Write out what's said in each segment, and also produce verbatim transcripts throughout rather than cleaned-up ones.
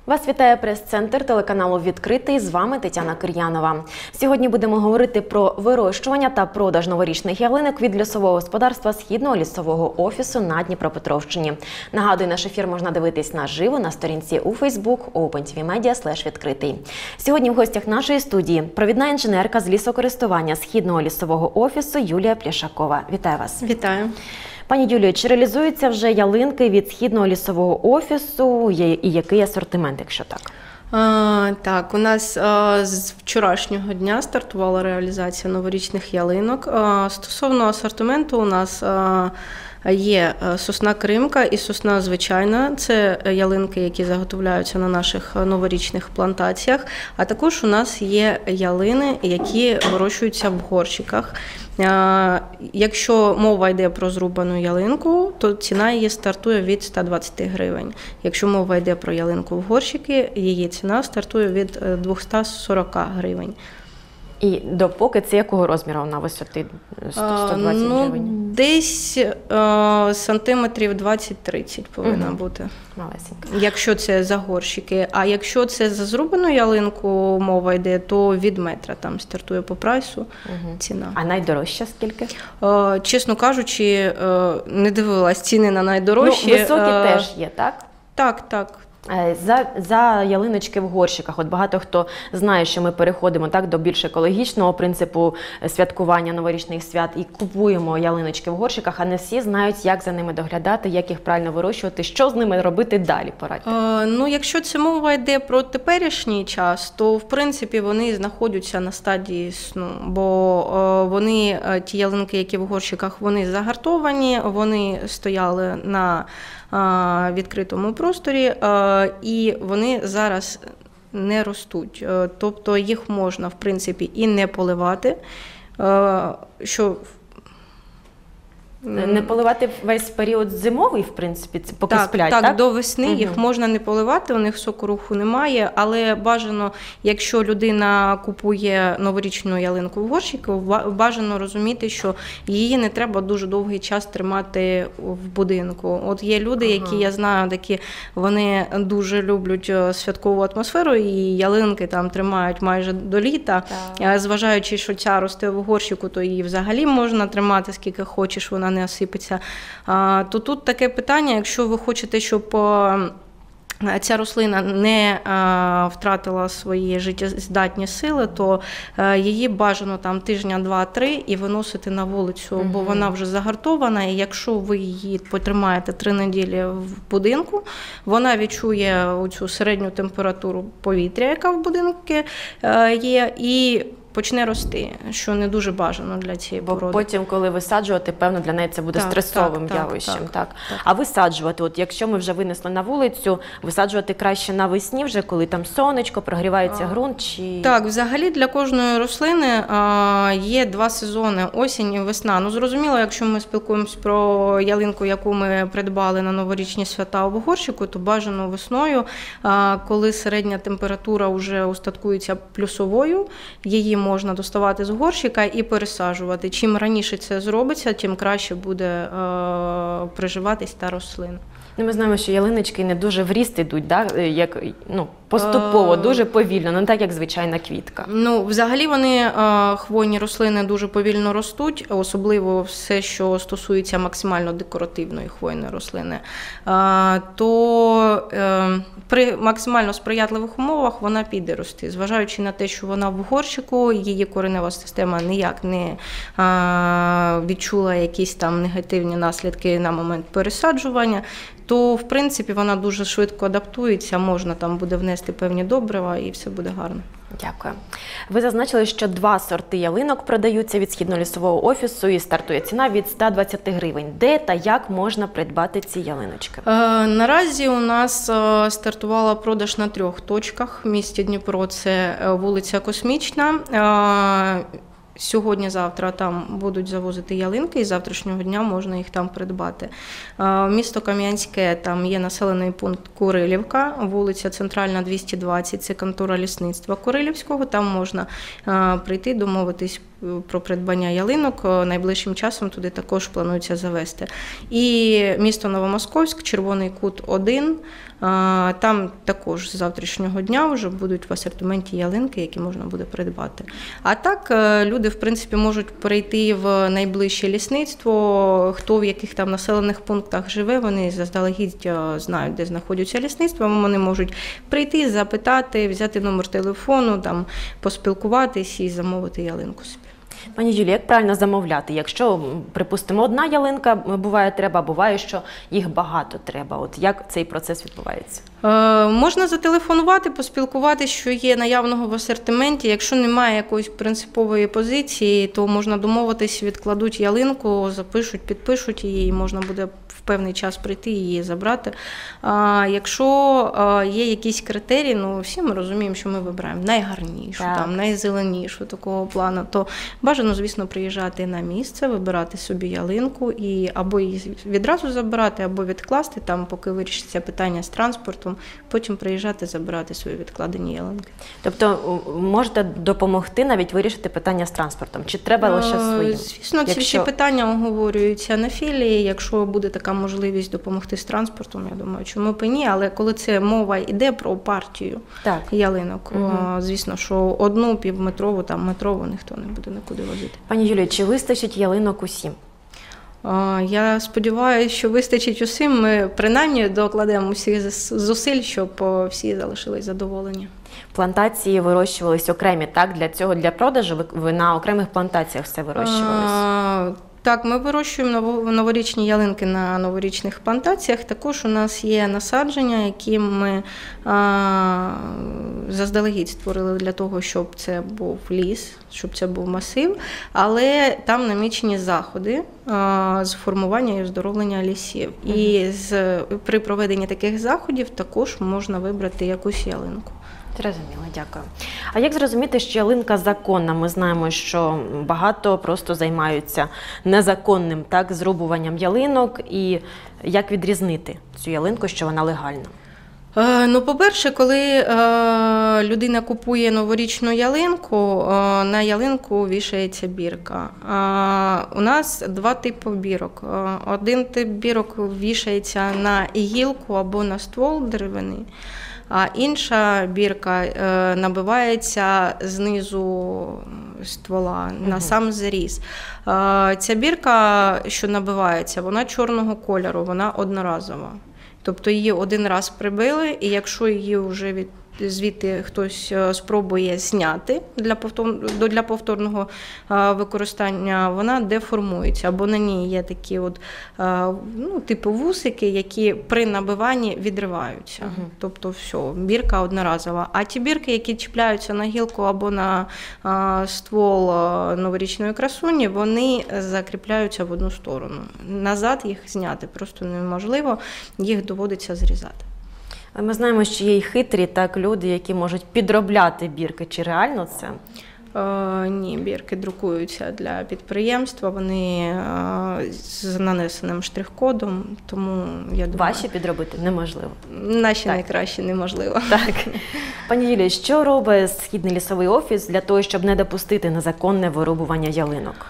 Вас вітає прес-центр телеканалу «Відкритий». З вами Тетяна Кир'янова. Сьогодні будемо говорити про вирощування та продаж новорічних ялинок від лісового господарства Східного лісового офісу на Дніпропетровщині. Нагадую, наш ефір можна дивитись наживо на сторінці у Facebook OpenTVMedia слеш відкритий. Сьогодні в гостях нашої студії провідна інженерка з лісокористування Східного лісового офісу Юлія Пляшакова. Вітаю вас. Вітаю. Пані Юлію, чи реалізуються вже ялинки від Східного лісового офісу і який асортимент, якщо так? А, так, у нас а, з вчорашнього дня стартувала реалізація новорічних ялинок. А, стосовно асортименту у нас а, є сосна кримка і сосна звичайна. Це ялинки, які заготовляються на наших новорічних плантаціях. А також у нас є ялини, які вирощуються в горщиках. Якщо мова йде про зрубану ялинку, то ціна її стартує від ста двадцяти гривень. Якщо мова йде про ялинку в горщики, її ціна стартує від двохсот сорока гривень. І допоки це якого розміру вона висоти? сто двадцять ну, гривень? Десь е, сантиметрів двадцять-тридцять повинна угу. бути. Малесенька. Якщо це за горщики. А якщо це за зрубану ялинку мова йде, то від метра там стартує по прайсу угу. ціна. А найдорожча скільки? Е, чесно кажучи, е, не дивилась ціни на найдорожчі. Ну, високі е, теж є, так? Так, так. За, за ялиночки в горщиках. От багато хто знає, що ми переходимо так до більш екологічного принципу святкування новорічних свят і купуємо ялиночки в горщиках, а не всі знають, як за ними доглядати, як їх правильно вирощувати, що з ними робити далі. Порадьте. Е, ну, якщо це мова йде про теперішній час, то в принципі вони знаходяться на стадії сну, бо е, вони, ті ялинки, які в горщиках, вони загартовані, вони стояли на відкритому просторі, і вони зараз не ростуть. Тобто їх можна, в принципі, і не поливати, що не поливати весь період зимовий, в принципі, поки так, сплять, так? Так, до весни угу. їх можна не поливати, у них сокоруху немає, але бажано, якщо людина купує новорічну ялинку в горщику, бажано розуміти, що її не треба дуже довгий час тримати в будинку. От є люди, ага. які, я знаю, такі, вони дуже люблять святкову атмосферу, і ялинки там тримають майже до літа. Так. Зважаючи, що ця росте в горщику, то її взагалі можна тримати скільки хочеш, вона не осипеться, то тут таке питання, якщо ви хочете, щоб ця рослина не втратила свої життєздатні сили, то її бажано там тижня два-три і виносити на вулицю, угу. бо вона вже загартована, і якщо ви її потримаєте три неділі в будинку, вона відчує оцю середню температуру повітря, яка в будинку є, і почне рости, що не дуже бажано для цієї Бо породи. Потім, коли висаджувати, певно, для неї це буде так, стресовим так, явищем. Так, так. Так. Так. А висаджувати, от якщо ми вже винесли на вулицю, висаджувати краще навесні вже, коли там сонечко, прогрівається а, ґрунт? Чи... Так, взагалі для кожної рослини а, є два сезони – осінь і весна. Ну, зрозуміло, якщо ми спілкуємось про ялинку, яку ми придбали на новорічні свята в горщику, то бажано весною, а, коли середня температура вже устаткується плюсовою, її можна доставати з горщика і пересаджувати. Чим раніше це зробиться, тим краще буде е, приживатись та рослина. Ну, ми знаємо, що ялиночки не дуже в ріст ідуть, да? Як, ну, поступово, дуже повільно, не так, як звичайна квітка. Ну, взагалі вони, е, хвойні рослини, дуже повільно ростуть, особливо все, що стосується максимально декоративної хвойної рослини. Е, то е, при максимально сприятливих умовах вона піде рости. Зважаючи на те, що вона в горщику, її коренева система ніяк не е, відчула якісь там негативні наслідки на момент пересаджування, то, в принципі, вона дуже швидко адаптується, можна там буде внести певні добрива і все буде гарно. Дякую. Ви зазначили, що два сорти ялинок продаються від Східного лісового офісу і стартує ціна від ста двадцяти гривень. Де та як можна придбати ці ялиночки? Е, наразі у нас е, стартувала продаж на трьох точках в місті Дніпро. Це вулиця Космічна. Е, Сьогодні-завтра там будуть завозити ялинки, і з завтрашнього дня можна їх там придбати. Місто Кам'янське, там є населений пункт Курилівка, вулиця Центральна, двісті двадцять, це контора лісництва Курилівського, там можна прийти, домовитись про придбання ялинок. Найближчим часом туди також планується завести. І місто Новомосковськ, Червоний кут один. Там також з завтрашнього дня вже будуть в асортименті ялинки, які можна буде придбати. А так люди, в принципі, можуть перейти в найближче лісництво. Хто в яких там населених пунктах живе, вони заздалегідь знають, де знаходяться лісництва. Вони можуть прийти, запитати, взяти номер телефону, там, поспілкуватись і замовити ялинку собі. Пані Юлія, як правильно замовляти? Якщо, припустимо, одна ялинка буває треба, буває, що їх багато треба. От як цей процес відбувається? Е, можна зателефонувати, поспілкуватися, що є наявного в асортименті. Якщо немає якоїсь принципової позиції, то можна домовитись, відкладуть ялинку, запишуть, підпишуть її, і можна буде в певний час прийти і її забрати. А якщо є якісь критерії, ну всі ми розуміємо, що ми вибираємо найгарнішу, там, найзеленішу такого плану, то бажано, звісно, приїжджати на місце, вибирати собі ялинку і або її відразу забирати, або відкласти, там, поки вирішиться питання з транспортом, потім приїжджати, забирати свої відкладені ялинки. Тобто можете допомогти навіть вирішити питання з транспортом? Чи треба лише своїм? Звісно, ці Якщо... всі питання оговорюються на філії. Якщо буде така можливість допомогти з транспортом, я думаю, чому б і ні. Але коли це мова йде про партію так. ялинок, угу. звісно, що одну півметрову, там метрову ніхто не буде нікуди возити. Пані Юлію, чи вистачить ялинок усім? Я сподіваюся, що вистачить усім. Ми принаймні докладемо всіх зусиль, щоб всі залишились задоволені. Плантації вирощувались окремі, так? Для цього, для продажу ви на окремих плантаціях все вирощувалось? Так, ми вирощуємо новорічні ялинки на новорічних плантаціях. Також у нас є насадження, які ми а, заздалегідь створили для того, щоб це був ліс, щоб це був масив, але там намічені заходи а, з формування і оздоровлення лісів. Mm-hmm. І з, при проведенні таких заходів також можна вибрати якусь ялинку. Зрозуміло, дякую. А як зрозуміти, що ялинка законна? Ми знаємо, що багато просто займаються незаконним, так, зрубуванням ялинок. І як відрізнити цю ялинку, що вона легальна? Е, ну, по-перше, коли е, людина купує новорічну ялинку, е, на ялинку вішається бірка. Е, у нас два типи бірок. Е, один тип бірок вішається на гілку або на ствол деревини, а інша бірка е, набивається знизу ствола, угу. на сам зріз. Е, ця бірка, що набивається, вона чорного кольору, вона одноразова. Тобто її один раз прибили, і якщо її вже від звідти хтось спробує зняти для повторного, для повторного використання, вона деформується, або на ній є такі от, ну, типу вусики, які при набиванні відриваються. Угу. Тобто все, бірка одноразова. А ті бірки, які чіпляються на гілку або на ствол новорічної красуні, вони закріпляються в одну сторону. Назад їх зняти просто неможливо, їх доводиться зрізати. Ми знаємо, що є й хитрі так, люди, які можуть підробляти бірки. Чи реально це? Е, ні, бірки друкуються для підприємства, вони е, з нанесеним штрих-кодом, тому я думаю... Ваші підробити неможливо? Наші так. найкраще неможливо. Так. Пані Юлія, що робить Східний лісовий офіс для того, щоб не допустити незаконне вирубування ялинок?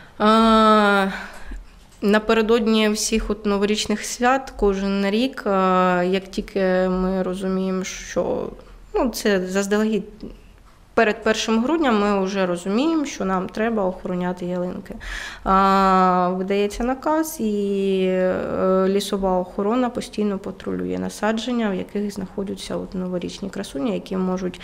Е, Напередодні всіх от новорічних свят, кожен рік, як тільки ми розуміємо, що ну, це заздалегідь перед першим грудня, ми вже розуміємо, що нам треба охороняти ялинки. Видається наказ, і лісова охорона постійно патрулює насадження, в яких знаходяться от новорічні красуні, які можуть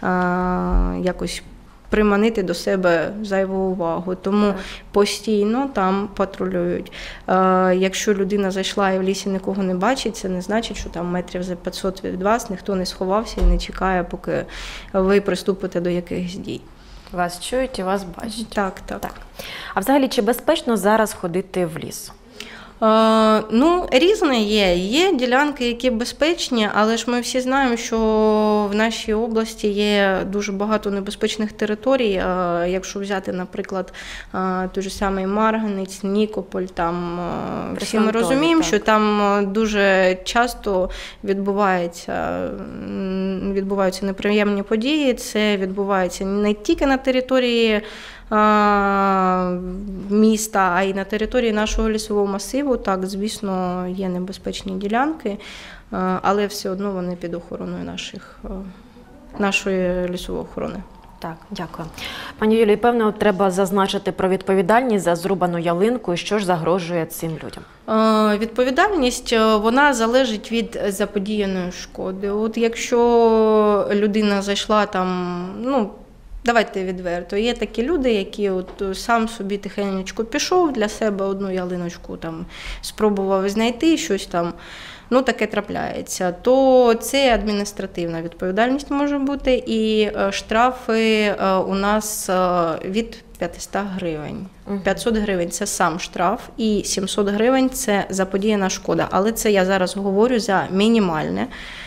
якось приманити до себе зайву увагу. Тому постійно там патрулюють. Е, якщо людина зайшла і в лісі нікого не бачить, це не значить, що там метрів за п'ятсот від вас ніхто не сховався і не чекає, поки ви приступите до якихось дій. Вас чують і вас бачать. Так, так. так. А взагалі, чи безпечно зараз ходити в ліс? Е, ну, різне є. Є ділянки, які безпечні, але ж ми всі знаємо, що в нашій області є дуже багато небезпечних територій. Е, якщо взяти, наприклад, е, той же самий Марганець, Нікополь, там е, всі ми розуміємо, так. що там дуже часто відбувається, відбуваються неприємні події. Це відбувається не тільки на території міста, а й на території нашого лісового масиву, так, звісно, є небезпечні ділянки, але все одно вони під охороною наших, нашої лісової охорони. Так, дякую. Пані Юлії, певно, треба зазначити про відповідальність за зрубану ялинку і що ж загрожує цим людям? Відповідальність, вона залежить від заподіяної шкоди. От якщо людина зайшла там, ну, давайте відверто, є такі люди, які от сам собі тихенечко пішов для себе одну ялиночку, там, спробував знайти щось там, ну таке трапляється, то це адміністративна відповідальність може бути, і штрафи у нас від п'ятсот гривень. п'ятсот гривень – це сам штраф, і сімсот гривень – це заподіяна шкода. Але це я зараз говорю за мінімальне,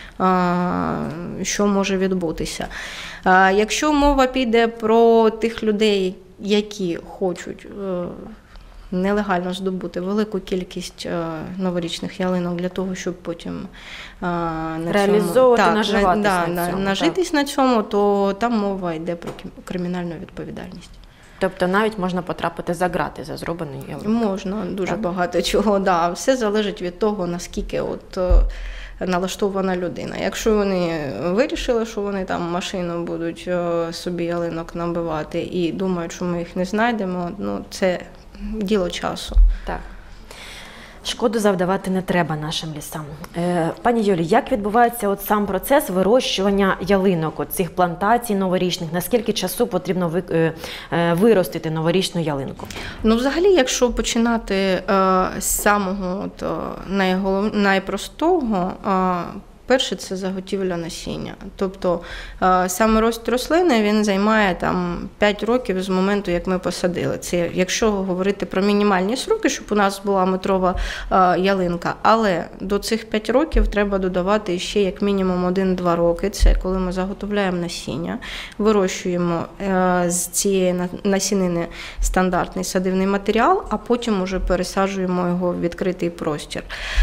що може відбутися. Якщо мова піде про тих людей, які хочуть нелегально здобути велику кількість новорічних ялинок для того, щоб потім на реалізовувати, цьому, наживатись, так, на цьому, нажитись на цьому, то там мова йде про кримінальну відповідальність. Тобто навіть можна потрапити за ґрати за зрубану ялинку? Можна, дуже так. багато чого. Да. Все залежить від того, наскільки от налаштована людина. Якщо вони вирішили, що вони там машину будуть собі ялинок набивати і думають, що ми їх не знайдемо, ну це діло часу. Так. Шкоду завдавати не треба нашим лісам. Е, пані Юлі, як відбувається от сам процес вирощування ялинок, от цих плантацій новорічних? Наскільки часу потрібно ви, е, е, виростити новорічну ялинку? Ну, взагалі, якщо починати е, з самого от, е, найголов... найпростого, е, перше – це заготівля насіння. Тобто саме рост рослини, він займає там п'ять років з моменту, як ми посадили. Це якщо говорити про мінімальні сроки, щоб у нас була метрова ялинка. Але до цих п'яти років треба додавати ще як мінімум один-два роки. Це коли ми заготовляємо насіння, вирощуємо з цієї насінини стандартний садивний матеріал, а потім уже пересаджуємо його в відкритий простір.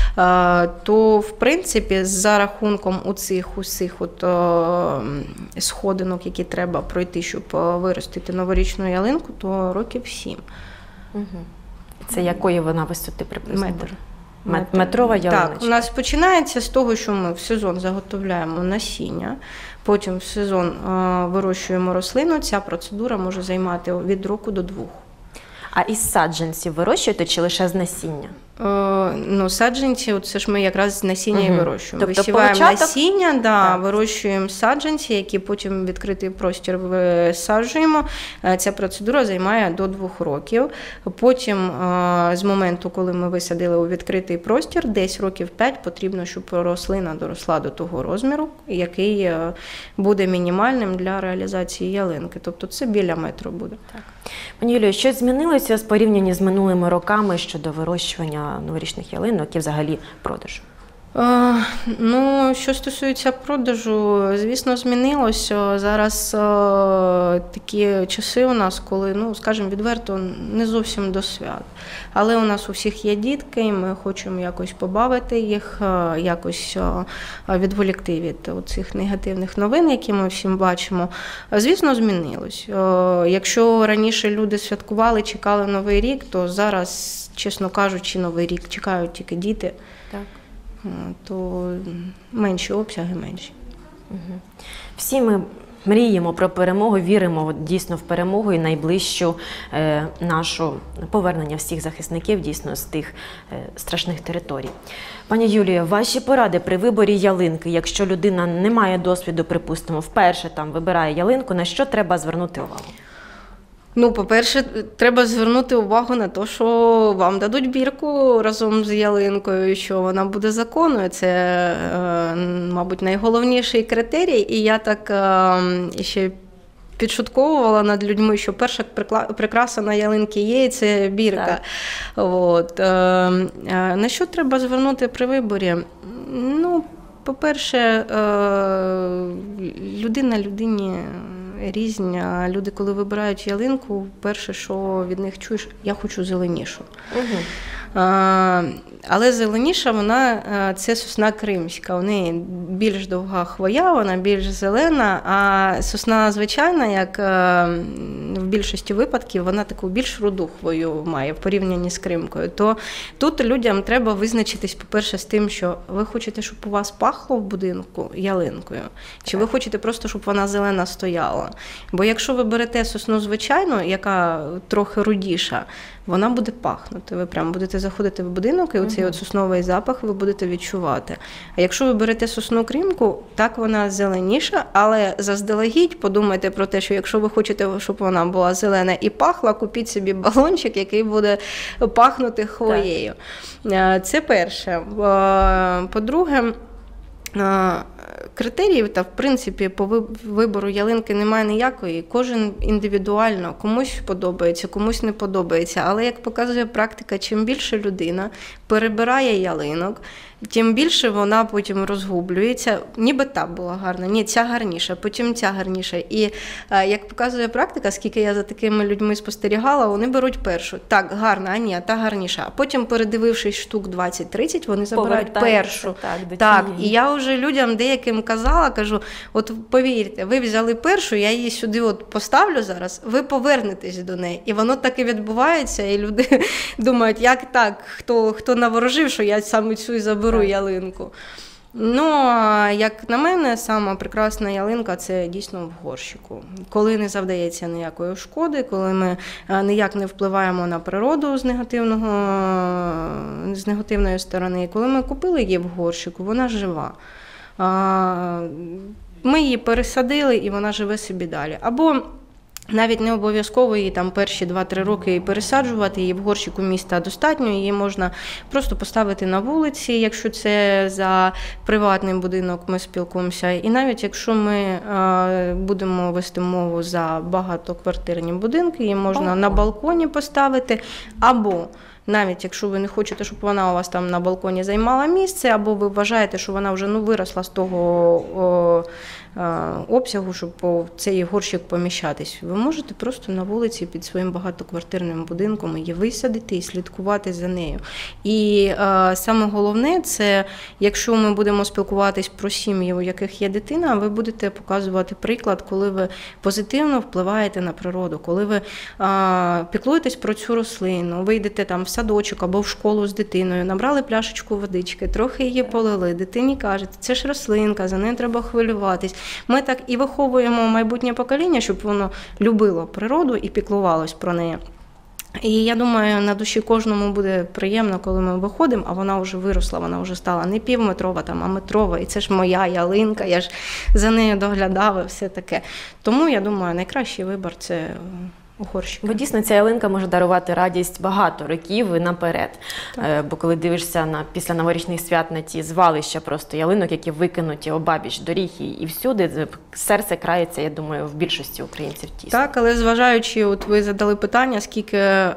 То, в принципі, за рахунком у цих усіх от, о, сходинок, які треба пройти, щоб виростити новорічну ялинку, то років сім. Угу. Це якої вона висоти приблизно? Метр. Метр. Метрова ялиночка? Так, у нас починається з того, що ми в сезон заготовляємо насіння, потім в сезон о, вирощуємо рослину. Ця процедура може займати від року до двох. А із саджанців вирощуєте чи лише з насіння? Е, ну, саджанці, це ж ми якраз з насіння угу. і вирощуємо. Тобто висіваємо початок... насіння, да, вирощуємо саджанці, які потім в відкритий простір висаджуємо. Ця процедура займає до двох років. Потім, е, з моменту, коли ми висадили у відкритий простір, десь років п'ять потрібно, щоб рослина доросла до того розміру, який буде мінімальним для реалізації ялинки. Тобто це біля метру буде. Так. Пані Юлію, що змінилося з порівнянні з минулими роками щодо вирощування новорічних ялинок і взагалі продажу? Е, ну, що стосується продажу, звісно, змінилося. Зараз е, такі часи у нас, коли, ну, скажімо відверто, не зовсім до свят. Але у нас у всіх є дітки, і ми хочемо якось побавити їх, е, якось е, відволікти від цих негативних новин, які ми всім бачимо. Звісно, змінилось. Е, якщо раніше люди святкували, чекали Новий рік, то зараз, чесно кажучи, Новий рік чекають тільки діти. Так. То менші обсяги, менші. Угу. Всі ми мріємо про перемогу, віримо дійсно в перемогу і найближчу е, нашу повернення всіх захисників дійсно з тих е, страшних територій. Пані Юлія, ваші поради при виборі ялинки, якщо людина не має досвіду, припустимо, вперше там вибирає ялинку, на що треба звернути увагу? Ну, по-перше, треба звернути увагу на те, що вам дадуть бірку разом з ялинкою, що вона буде законною. Це, е, мабуть, найголовніший критерій. І я так е, ще підшутковувала над людьми, що перша прикраса на ялинці є, і це бірка. От. Е, е, на що треба звернути при виборі? Ну, по-перше, е, людина людині різні. Люди, коли вибирають ялинку, перше, що від них чуєш, я хочу зеленішу. Угу. Але зеленіша вона – це сосна кримська. У неї більш довга хвоя, вона більш зелена, а сосна звичайна, як в більшості випадків, вона таку більш руду хвою має в порівнянні з кримкою. То тут людям треба визначитись, по-перше, з тим, що ви хочете, щоб у вас пахло в будинку ялинкою, чи ви хочете просто, щоб вона зелена стояла. Бо якщо ви берете сосну звичайну, яка трохи рудіша, вона буде пахнути. Ви прямо будете заходити в будинок, і оцей от сосновий запах ви будете відчувати. А якщо ви берете сосну кримку, так вона зеленіша, але заздалегідь подумайте про те, що якщо ви хочете, щоб вона була зелена і пахла, купіть собі балончик, який буде пахнути хвоєю. Так. Це перше. По-друге, критеріїв та, в принципі, по вибору ялинки немає ніякої. Кожен індивідуально. Комусь подобається, комусь не подобається. Але, як показує практика, чим більше людина перебирає ялинок, тим більше вона потім розгублюється. Ніби та була гарна, ні, ця гарніша, потім ця гарніша. І, як показує практика, скільки я за такими людьми спостерігала, вони беруть першу. Так, гарна, а ні, та гарніша. А потім, передивившись штук двадцять-тридцять, вони забирають першу. Так, так, і я вже людям деяким казала, кажу, от повірте, ви взяли першу, я її сюди от поставлю зараз, ви повернетесь до неї. І воно так і відбувається, і люди думають, як так, хто, хто наворожив, що я саме цю і заберу так. ялинку. Ну, як на мене, сама прекрасна ялинка – це дійсно в горщику. Коли не завдається ніякої шкоди, коли ми ніяк не впливаємо на природу з негативного, з негативної сторони. Коли ми купили її в горщику, вона жива. Ми її пересадили, і вона живе собі далі. Або навіть не обов'язково її там перші два-три роки пересаджувати, її в горщику міста достатньо, її можна просто поставити на вулиці, якщо це за приватний будинок ми спілкуємося. І навіть якщо ми будемо вести мову за багатоквартирні будинки, її можна балкон. на балконі поставити, або навіть якщо ви не хочете, щоб вона у вас там на балконі займала місце, або ви вважаєте, що вона вже ну, виросла з того о, о, обсягу, щоб в цей горщик поміщатись, ви можете просто на вулиці під своїм багатоквартирним будинком її висадити і слідкувати за нею. І е, саме головне, це якщо ми будемо спілкуватись про сім'ї, у яких є дитина, ви будете показувати приклад, коли ви позитивно впливаєте на природу, коли ви е, піклуєтесь про цю рослину, ви йдете там в садочок або в школу з дитиною, набрали пляшечку водички, трохи її полили, дитині кажете, це ж рослинка, за нею треба хвилюватись. Ми так і виховуємо майбутнє покоління, щоб воно любило природу і піклувалось про неї. І я думаю, на душі кожному буде приємно, коли ми виходимо, а вона вже виросла, вона вже стала не півметрова, там, а метрова, і це ж моя ялинка, я ж за нею доглядав і все таке. Тому, я думаю, найкращий вибір – це горщик. Бо дійсно ця ялинка може дарувати радість багато років і наперед. Так. Бо коли дивишся на після новорічних свят на ті звалища просто ялинок, які викинуті обабіч доріг і, і всюди, серце крається, я думаю, в більшості українців тісно. Так, але зважаючи, от ви задали питання, скільки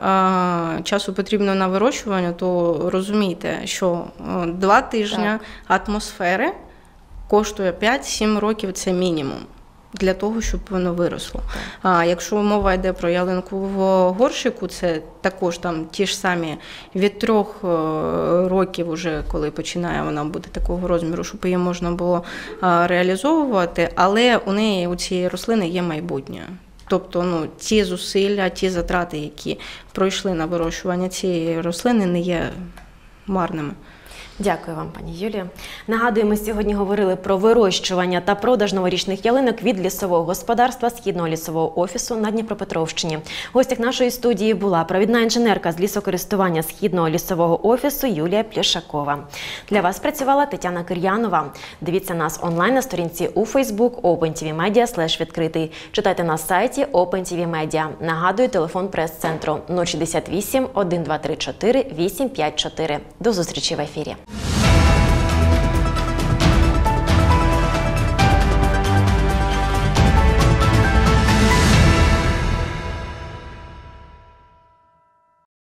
а, часу потрібно на вирощування, то розумійте, що а, два тижні так. атмосфери коштує п'ять-сім років, це мінімум. Для того, щоб воно виросло. А якщо мова йде про ялинку в горщику, це також там ті ж самі від трьох років, уже, коли починає вона бути такого розміру, щоб її можна було реалізовувати, але у неї, у цієї рослини є майбутнє. Тобто ну, ті зусилля, ті затрати, які пройшли на вирощування цієї рослини, не є марними. Дякую вам, пані Юлія. Нагадую, ми сьогодні говорили про вирощування та продаж новорічних ялинок від лісового господарства Східного лісового офісу на Дніпропетровщині. В гостях нашої студії була провідна інженерка з лісокористування Східного лісового офісу Юлія Плішакова. Для вас працювала Тетяна Кир'янова. Дивіться нас онлайн на сторінці у Facebook OpenTVMedia слеш відкритий. Читайте на сайті OpenTVMedia. Нагадую, телефон прес-центру нуль шістдесят вісім, один два три чотири, вісім п'ять чотири. До зустрічі в ефірі.